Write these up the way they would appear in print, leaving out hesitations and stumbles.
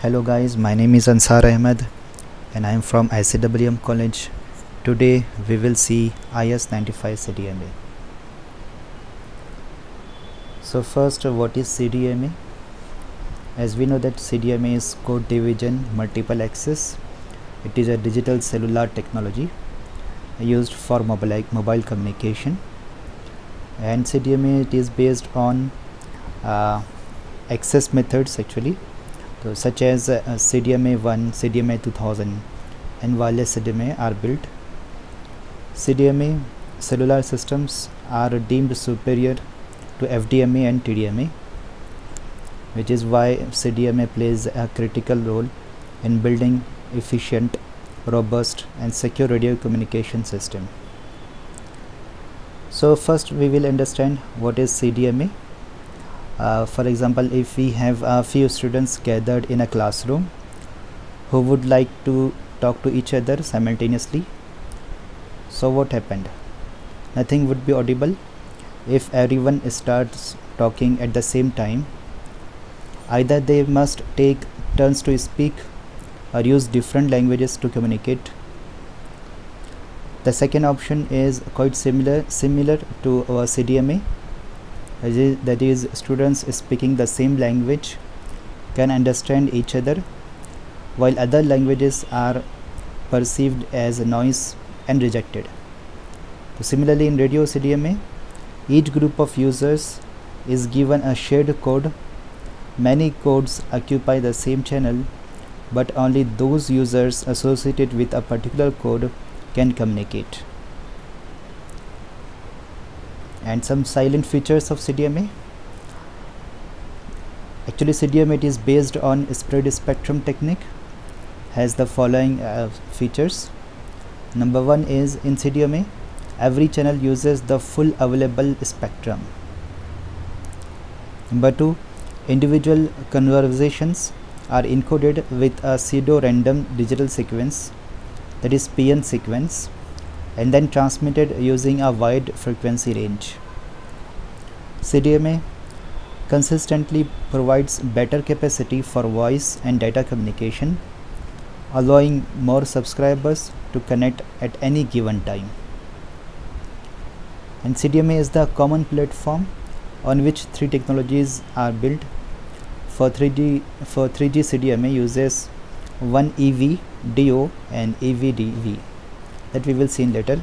Hello guys, my name is Ansar Ahmed and I am from ICWM College. Today we will see IS-95 CDMA. So first, what is CDMA? As we know that CDMA is code division multiple access. It is a digital cellular technology used for mobile communication, and CDMA it is based on access methods actually, so such as CDMA 1, CDMA 2000 and wireless CDMA are built. CDMA cellular systems are deemed superior to FDMA and TDMA, which is why CDMA plays a critical role in building efficient, robust and secure radio communication system. So first we will understand what is CDMA. For example, if we have a few students gathered in a classroom who would like to talk to each other simultaneously, so what happened? Nothing would be audible. If everyone starts talking at the same time, either they must take turns to speak or use different languages to communicate. The second option is quite similar to our CDMA, that is students speaking the same language can understand each other, while other languages are perceived as noise and rejected. So similarly, in radio CDMA, each group of users is given a shared code. Many codes occupy the same channel, but only those users associated with a particular code can communicate. And some silent features of CDMA. Actually, CDMA it is based on spread spectrum technique, has the following features. Number one is, in CDMA every channel uses the full available spectrum. Number two, individual conversations are encoded with a pseudo-random digital sequence, that is PN sequence, and then transmitted using a wide frequency range. CDMA consistently provides better capacity for voice and data communication, allowing more subscribers to connect at any given time. And CDMA is the common platform on which three technologies are built. For 3G CDMA uses 1EV-DO and EV-DV, that we will see in later.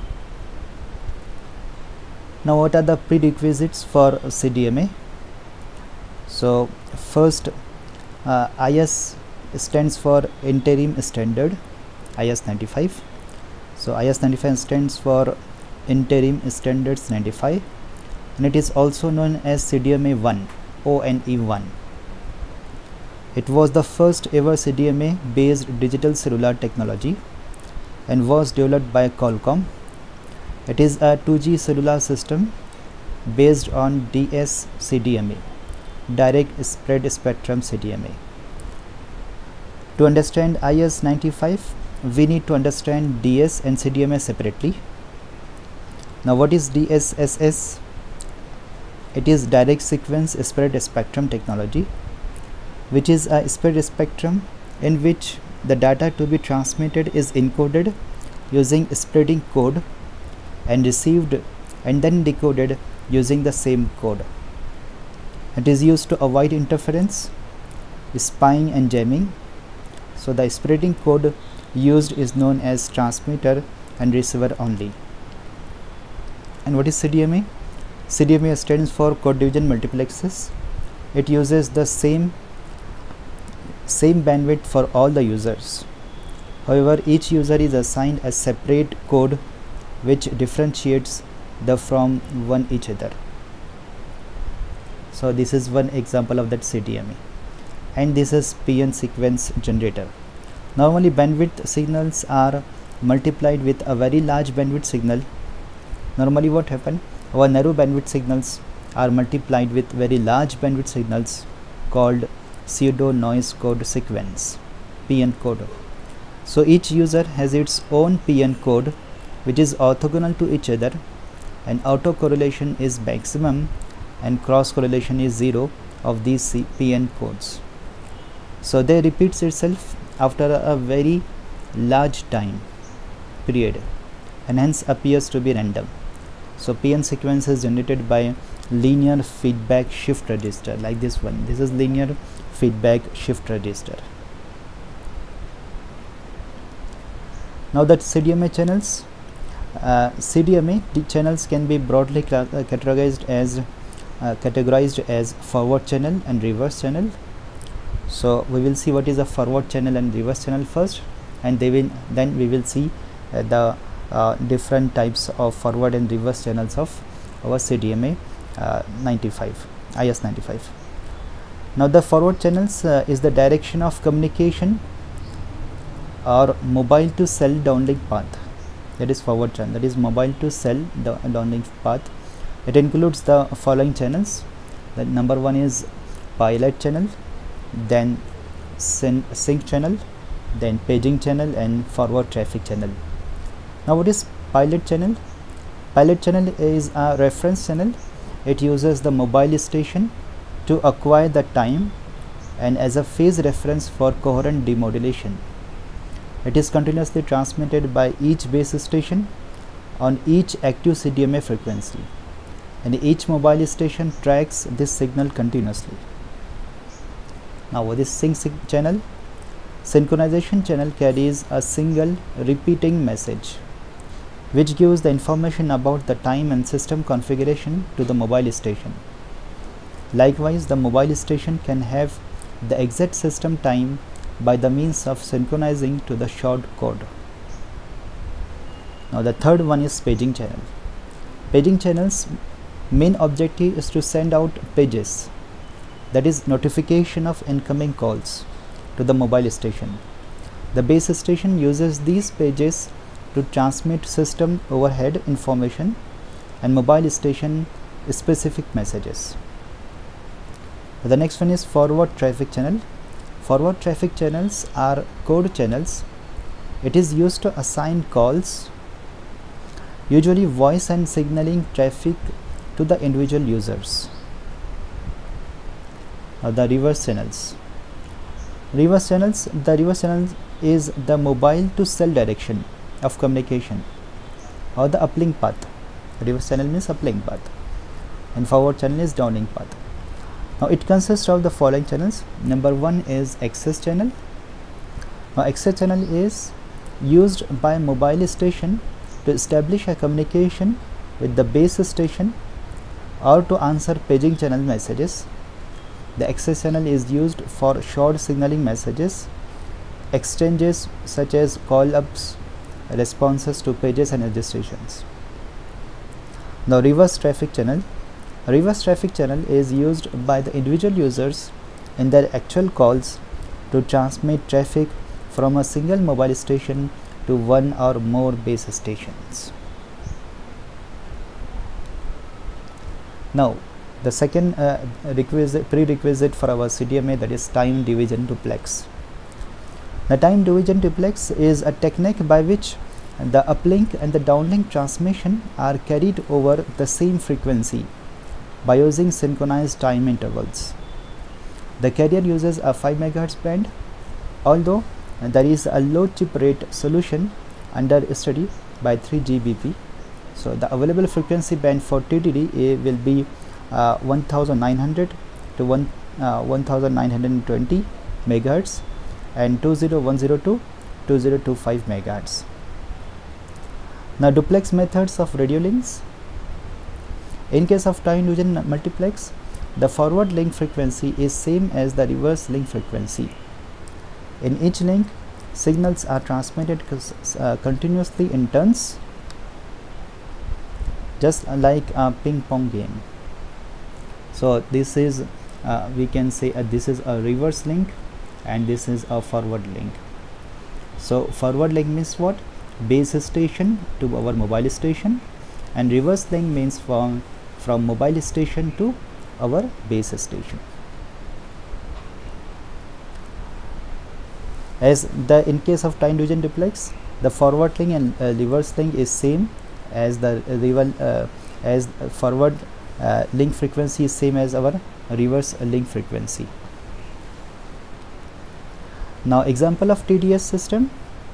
Now, what are the prerequisites for CDMA? So first, IS stands for interim standard, IS-95. So IS-95 stands for interim standards 95, and it is also known as CDMA 1, ONE1. It was the first ever CDMA based digital cellular technology and was developed by Qualcomm. It is a 2G cellular system based on DS-CDMA, direct spread spectrum CDMA. To understand IS-95, we need to understand DS and CDMA separately. Now, what is DSSS? It is direct sequence spread spectrum technology, which is a spread spectrum in which the data to be transmitted is encoded using spreading code and received and then decoded using the same code. It is used to avoid interference, spying and jamming. So the spreading code used is known as transmitter and receiver only. And what is CDMA? CDMA stands for code division multiple access. It uses the same bandwidth for all the users. However, each user is assigned a separate code which differentiates them from one each other. So this is one example of that CDMA, and this is PN sequence generator. Normally bandwidth signals are multiplied with a very large bandwidth signal. Normally what happens? Our narrow bandwidth signals are multiplied with very large bandwidth signals called pseudo noise code sequence, PN code. So each user has its own PN code which is orthogonal to each other, and autocorrelation is maximum and cross correlation is 0 of these PN codes. So they repeats itself after a very large time period and hence appears to be random. So PN sequence is generated by linear feedback shift register, like this one. This is linear feedback shift register. Now that CDMA channels, CDMA channels can be broadly categorized as forward channel and reverse channel. So we will see what is a forward channel and reverse channel first, and then we will see the different types of forward and reverse channels of our CDMA 95, IS95. Now the forward channels is the direction of communication or mobile to cell downlink path. That is forward channel, that is mobile to cell downlink path. It includes the following channels. The number one is pilot channel, then sync channel, then paging channel, and forward traffic channel. Now what is pilot channel? Pilot channel is a reference channel. It uses the mobile station to acquire the time and as a phase reference for coherent demodulation. It is continuously transmitted by each base station on each active CDMA frequency, and each mobile station tracks this signal continuously. Now what is sync channel? Synchronization channel carries a single repeating message which gives the information about the time and system configuration to the mobile station. Likewise, the mobile station can have the exact system time by the means of synchronizing to the short code. Now the third one is paging channel. Paging channel's main objective is to send out pages, that is notification of incoming calls, to the mobile station. The base station uses these pages to transmit system overhead information and mobile station specific messages. The next one is forward traffic channel. Forward traffic channels are code channels. It is used to assign calls, usually voice and signaling traffic, to the individual users. The reverse channels. The reverse channel is the mobile to cell direction of communication, or the uplink path. Reverse channel means uplink path, and forward channel is downlink path. Now it consists of the following channels. Number one is access channel. Now access channel is used by mobile station to establish a communication with the base station or to answer paging channel messages. The access channel is used for short signaling messages, exchanges such as call ups, responses to pages and registrations. Now reverse traffic channel. Reverse traffic channel is used by the individual users in their actual calls to transmit traffic from a single mobile station to one or more base stations. Now the second prerequisite for our CDMA, that is time division duplex. The time division duplex is a technique by which the uplink and the downlink transmission are carried over the same frequency by using synchronized time intervals. The carrier uses a 5 MHz band, although there is a low chip rate solution under study by 3GBP. So the available frequency band for TDD will be 1900 to 1920 MHz and 20102 to 2025 MHz. Now duplex methods of radio links. In case of time division multiplex, the forward link frequency is same as the reverse link frequency. In each link, signals are transmitted continuously in turns, just like a ping pong game. So this is we can say this is a reverse link and this is a forward link. So forward link means what? Base station to our mobile station, and reverse link means from mobile station to our base station. As in case of time division duplex, the forward link and reverse link is same as the forward link frequency is same as our reverse link frequency. Now example of TDS system.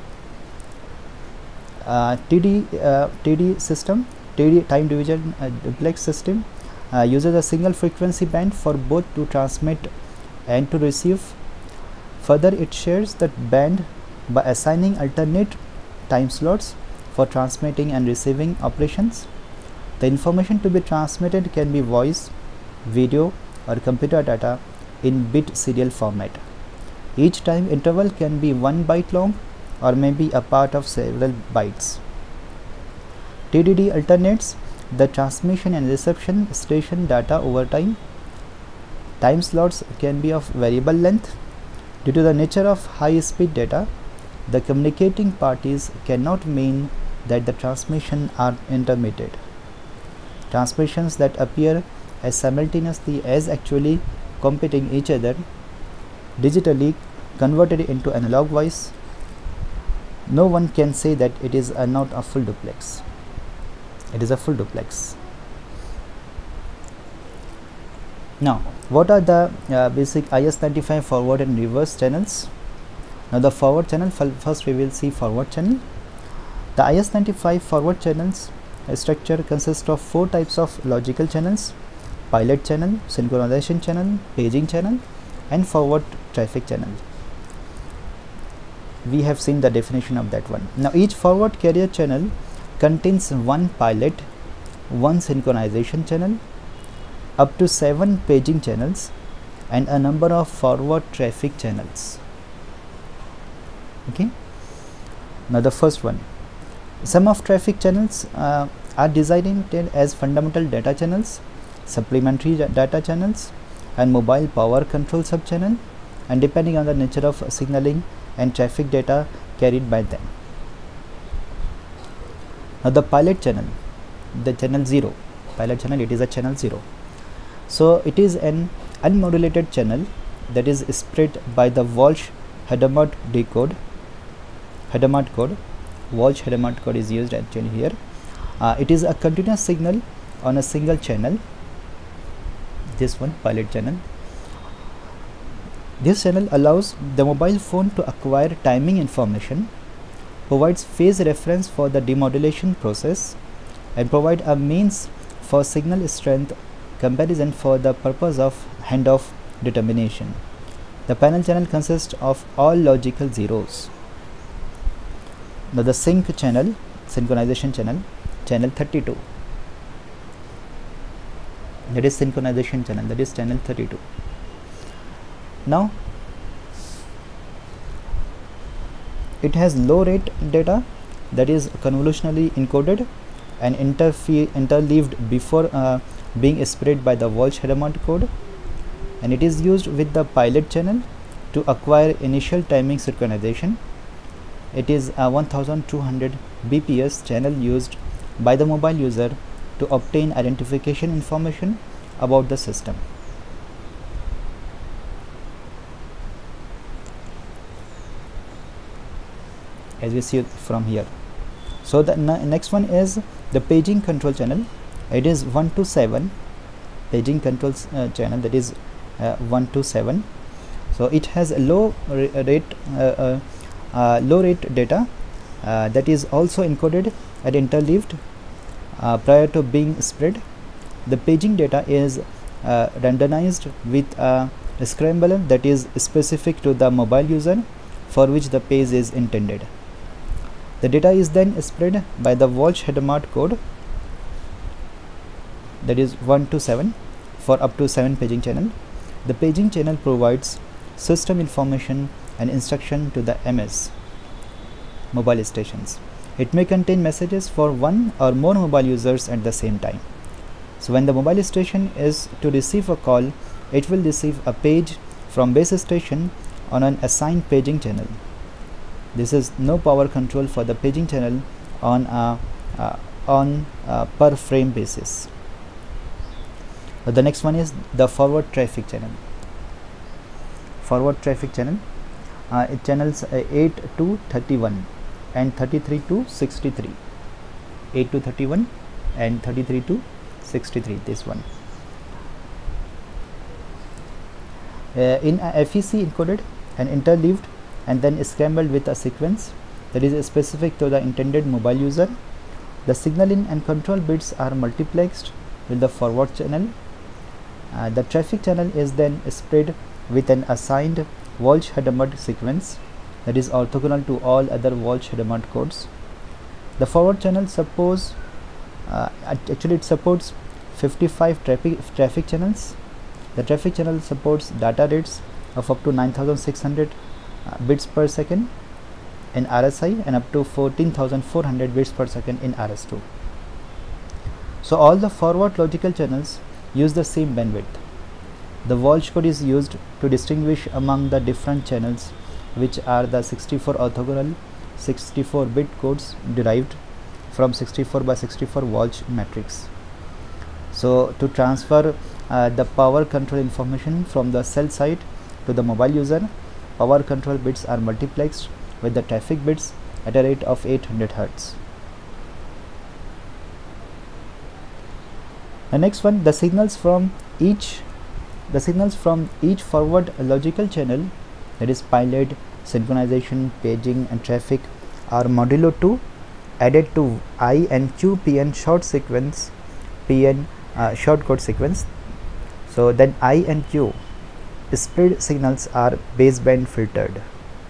TD system, TD time division duplex system, uses a single frequency band for both to transmit and to receive. Further, it shares that band by assigning alternate time slots for transmitting and receiving operations. The information to be transmitted can be voice, video, or computer data in bit serial format. Each time interval can be 1 byte long or may be a part of several bytes. TDD alternates the transmission and reception station data over time. Time slots can be of variable length. Due to the nature of high-speed data, the communicating parties cannot mean that the transmission are intermittent. Transmissions that appear as simultaneously as actually competing each other digitally converted into analog voice. No one can say that it is not a full duplex. It is a full duplex. Now, what are the basic IS-95 forward and reverse channels? Now, the forward channel, first we will see forward channel. The IS-95 forward channels structure consists of 4 types of logical channels: pilot channel, synchronization channel, paging channel, and forward traffic channel. We have seen the definition of that one. Now, each forward carrier channel contains 1 pilot, 1 synchronization channel, up to 7 paging channels, and a number of forward traffic channels. Okay. Now, the first one, some of traffic channels are designated as fundamental data channels, supplementary data channels, and mobile power control subchannel, and depending on the nature of signaling and traffic data carried by them. Now, the pilot channel, the channel 0, pilot channel, it is a channel 0. So, it is an unmodulated channel that is spread by the Walsh-Hadamard code. Walsh-Hadamard code is used actually here. It is a continuous signal on a single channel. This one, pilot channel. This channel allows the mobile phone to acquire timing information, provides phase reference for the demodulation process, and provide a means for signal strength comparison for the purpose of handoff determination. The panel channel consists of all logical zeros. Now, the sync channel, synchronization channel, channel 32. That is synchronization channel, that is channel 32. Now, it has low rate data that is convolutionally encoded and interleaved before being spread by the Walsh-Hadamard code, and it is used with the pilot channel to acquire initial timing synchronization. It is a 1200 bps channel used by the mobile user to obtain identification information about the system. As we see from here. So, the next one is the paging control channel. It is 1 to 7 paging control channel, that is 1 to 7. So, it has a low rate data that is also encoded and interleaved prior to being spread. The paging data is randomized with a scrambler that is specific to the mobile user for which the page is intended. The data is then spread by the Walsh-Hadamard code, that is 1 to 7 for up to 7 paging channel. The paging channel provides system information and instruction to the MS mobile stations. It may contain messages for one or more mobile users at the same time. So, when the mobile station is to receive a call, it will receive a page from base station on an assigned paging channel. This is no power control for the paging channel on a per frame basis. The next one is the forward traffic channel. Forward traffic channel, channels 8 to 31 and 33 to 63. 8 to 31 and 33 to 63. This one. In a FEC encoded and interleaved and then scrambled with a sequence that is specific to the intended mobile user. The signal in and control bits are multiplexed with the forward channel. The traffic channel is then spread with an assigned Walsh-Hadamard sequence that is orthogonal to all other Walsh-Hadamard codes. The forward channel supports 55 traffic channels. The traffic channel supports data rates of up to 9600 bits per second in RSI and up to 14400 bits per second in RS2. So all the forward logical channels use the same bandwidth. The Walsh code is used to distinguish among the different channels, which are the 64 orthogonal 64-bit codes derived from 64 by 64 Walsh matrix. So to transfer the power control information from the cell side to the mobile user, power control bits are multiplexed with the traffic bits at a rate of 800 Hz. The next one, the signals from each forward logical channel, that is pilot, synchronization, paging and traffic, are modulo 2 added to I and Q PN short sequence, short code sequence. So then I and Q spread signals are baseband filtered.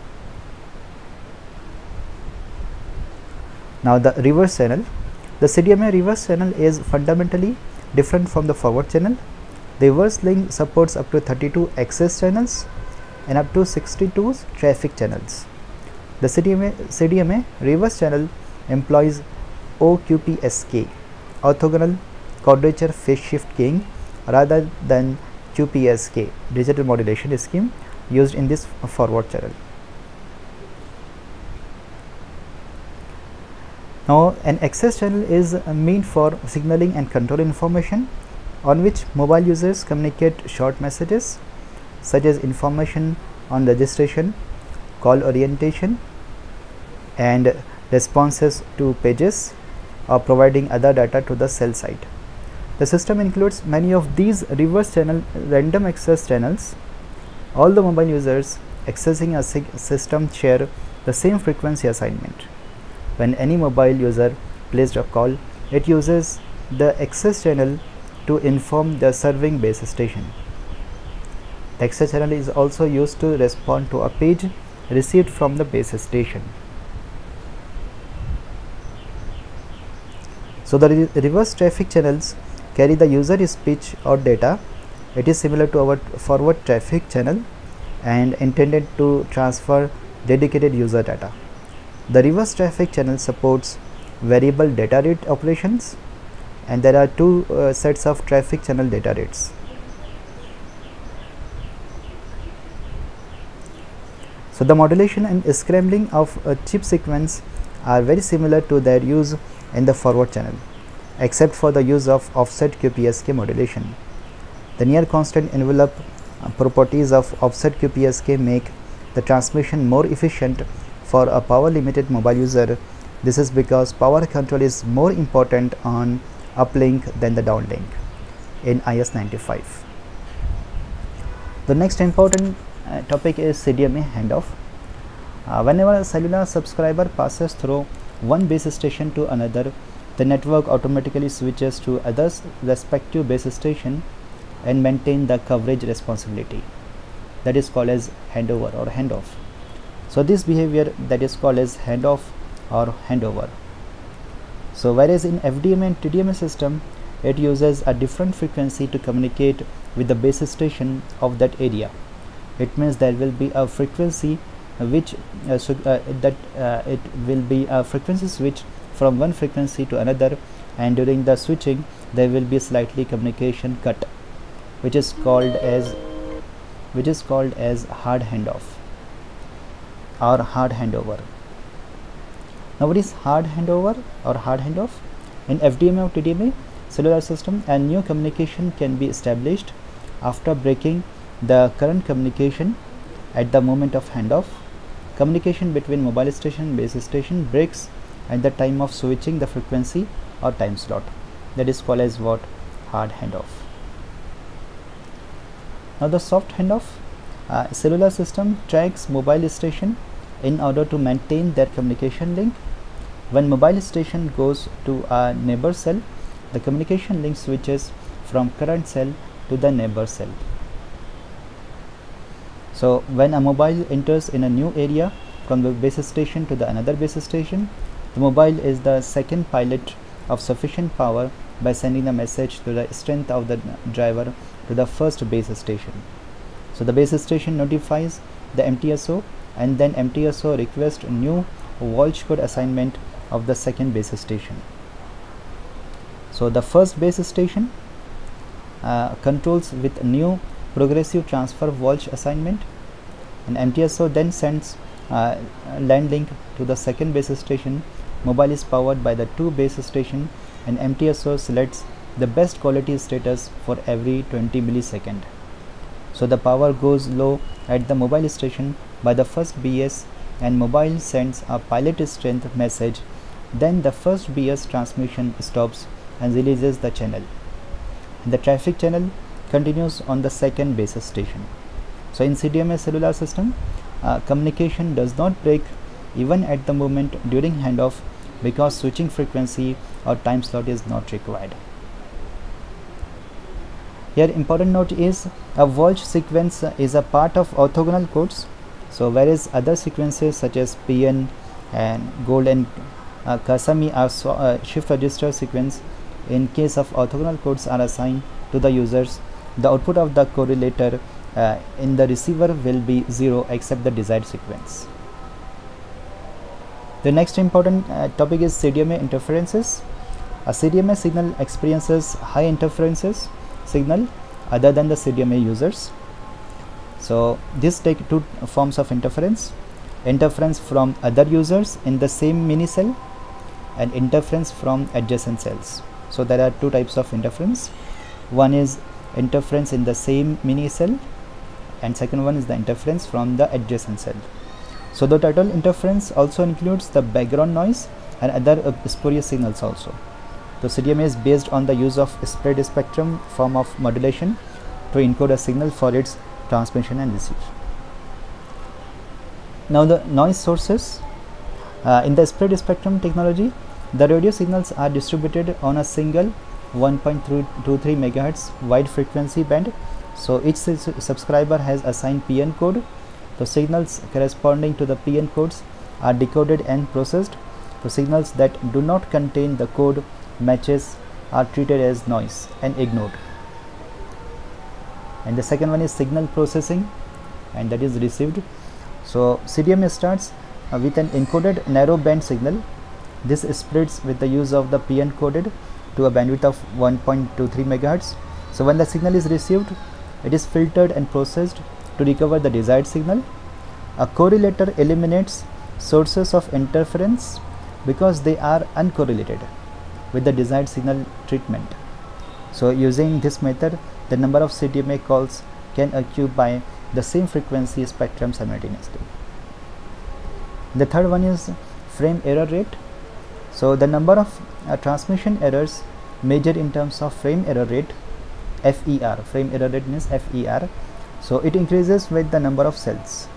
Now the reverse channel. The CDMA reverse channel is fundamentally different from the forward channel. The reverse link supports up to 32 access channels and up to 62 traffic channels. The CDMA reverse channel employs OQPSK, orthogonal quadrature phase shift keying, rather than QPSK, digital modulation scheme, used in this forward channel. Now an access channel is meant for signaling and control information, on which mobile users communicate short messages such as information on registration, call orientation and responses to pages, or providing other data to the cell site. The system includes many of these reverse channel random access channels. All the mobile users accessing a system share the same frequency assignment. When any mobile user placed a call, it uses the access channel to inform the serving base station. The access channel is also used to respond to a page received from the base station. So the reverse traffic channels carry the user speech or data. It is similar to our forward traffic channel and intended to transfer dedicated user data. The reverse traffic channel supports variable data rate operations, and there are two sets of traffic channel data rates. So the modulation and scrambling of a chip sequence are very similar to their use in the forward channel, except for the use of offset QPSK modulation. The near constant envelope properties of offset QPSK make the transmission more efficient for a power limited mobile user. This is because power control is more important on uplink than the downlink in IS-95. The next important topic is CDMA handoff. Whenever a cellular subscriber passes through one base station to another, the network automatically switches to others respective base station and maintain the coverage responsibility. That is called as handover or handoff. So this behavior that is called as handoff or handover. So whereas in FDMA and TDMA system, it uses a different frequency to communicate with the base station of that area. It means there will be a frequency which it will be a frequency switch from one frequency to another, and during the switching there will be a slightly communication cut, which is called as hard handoff or hard handover. Now what is hard handover or hard handoff? In FDMA or TDMA cellular system, a new communication can be established after breaking the current communication at the moment of handoff. Communication between mobile station and base station breaks at the time of switching the frequency or time slot. That is called as what? Hard handoff. Now the soft handoff. Cellular system tracks mobile station in order to maintain their communication link. When mobile station goes to a neighbor cell, the communication link switches from current cell to the neighbor cell. So when a mobile enters in a new area from the base station to the another base station, the mobile is the second pilot of sufficient power by sending a message to the strength of the driver to the first base station. So the base station notifies the MTSO, and then MTSO requests new voltage code assignment of the second base station. So the first base station controls with new progressive transfer voltage assignment, and MTSO then sends land link to the second base station. Mobile is powered by the two base station, and MTSO selects the best quality status for every 20 millisecond. So the power goes low at the mobile station by the first BS, and mobile sends a pilot strength message. Then the first BS transmission stops and releases the channel, and the traffic channel continues on the second base station. So in CDMA cellular system, communication does not break even at the moment during handoff, because switching frequency or time slot is not required. Here important note is a voltage sequence is a part of orthogonal codes. So whereas other sequences such as PN and Gold and Kasami are shift register sequence, in case of orthogonal codes are assigned to the users, the output of the correlator in the receiver will be 0 except the desired sequence. The next important topic is CDMA interferences. A CDMA signal experiences high interferences signal other than the CDMA users. So this take two forms of interference: interference from other users in the same mini cell and interference from adjacent cells. So there are two types of interference. One is interference in the same mini cell, and second one is the interference from the adjacent cell. So the total interference also includes the background noise and other spurious signals also. The CDMA is based on the use of spread spectrum form of modulation to encode a signal for its transmission and receive. Now the noise sources. In the spread spectrum technology, the radio signals are distributed on a single 1.23 MHz wide frequency band. So each subscriber has assigned PN code. The signals corresponding to the PN codes are decoded and processed. The signals that do not contain the code matches are treated as noise and ignored. And the second one is signal processing, and that is received. So CDMA starts with an encoded narrow band signal. This spreads with the use of the PN coded to a bandwidth of 1.23 MHz. So when the signal is received, it is filtered and processed to recover the desired signal. A correlator eliminates sources of interference because they are uncorrelated with the desired signal treatment. So using this method, the number of CDMA calls can occur by the same frequency spectrum simultaneously. The third one is frame error rate. So the number of transmission errors measured in terms of frame error rate, FER. Frame error rate means FER. So it increases with the number of cells.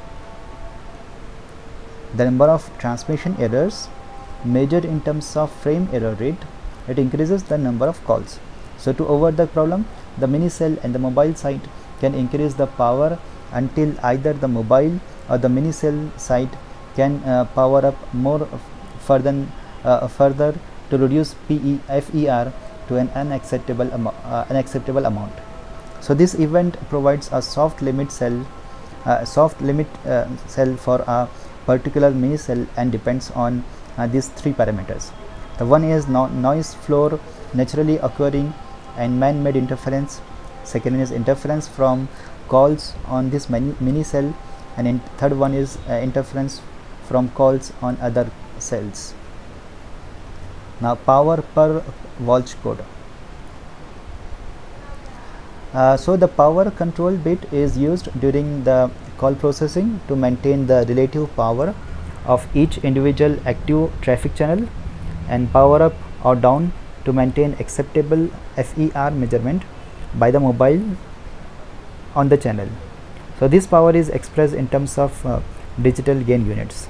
The number of transmission errors measured in terms of frame error rate, it increases the number of calls. So to avoid the problem, the mini cell and the mobile site can increase the power until either the mobile or the mini cell site can power up more further to reduce FER to an unacceptable amount. So this event provides a soft limit cell for a particular mini cell and depends on these three parameters. The one is noise floor naturally occurring and man-made interference. Second is interference from calls on this mini cell, and third one is interference from calls on other cells. Now power per voltage code. So the power control bit is used during the call processing to maintain the relative power of each individual active traffic channel, and power up or down to maintain acceptable FER measurement by the mobile on the channel. So this power is expressed in terms of digital gain units.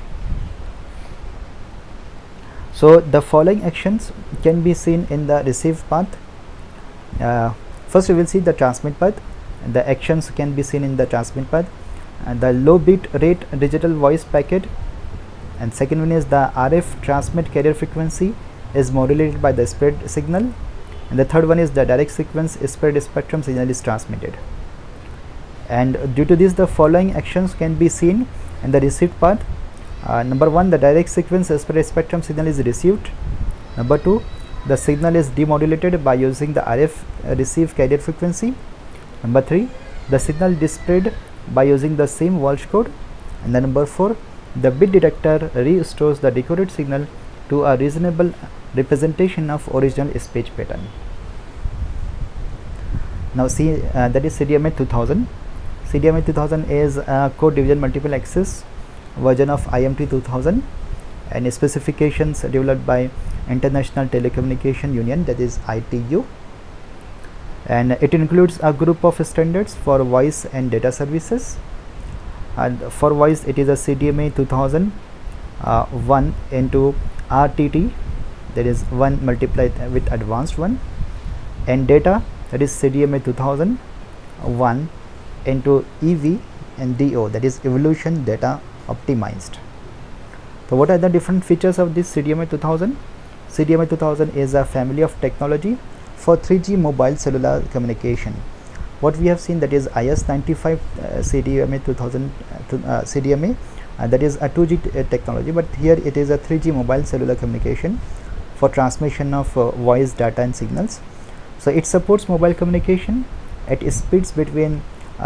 So the following actions can be seen in the receive path. First we will see the transmit path. The actions can be seen in the transmit path, and the low bit rate digital voice packet, and second one is the RF transmit carrier frequency is modulated by the spread signal, and the third one is the direct sequence spread spectrum signal is transmitted. And due to this, the following actions can be seen in the received path. Number one, the direct sequence spread spectrum signal is received. Number two, the signal is demodulated by using the RF receive carrier frequency. Number three, the signal displayed by using the same Walsh code. And then number four, the bit detector restores the decoded signal to a reasonable representation of original speech pattern. Now see, that is CDMA 2000. CDMA 2000 is a code division multiple access version of IMT 2000, and specifications developed by International Telecommunication Union, that is ITU, and it includes a group of standards for voice and data services. And for voice, it is a CDMA 2000 1 into RTT, that is 1 multiplied with advanced 1, and data, that is CDMA 2000 1 into EV and DO, that is evolution data optimized. So what are the different features of this CDMA 2000? CDMA 2000 is a family of technology for 3G mobile cellular communication. What we have seen, that is IS-95 CDMA 2000 CDMA, that is a 2G technology, but here it is a 3G mobile cellular communication for transmission of voice, data and signals. So it supports mobile communication at speeds between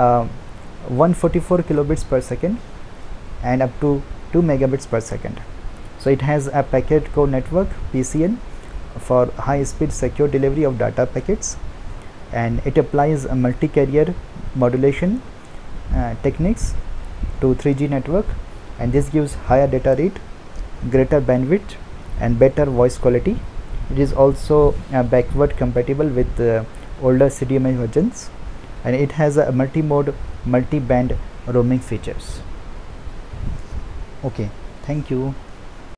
144 kilobits per second and up to 2 megabits per second. So it has a packet core network PCN for high speed secure delivery of data packets, and it applies a multi-carrier modulation techniques to 3G network, and this gives higher data rate, greater bandwidth and better voice quality. It is also backward compatible with older CDMA versions, and it has a multi-mode multi-band roaming features. Okay, thank you.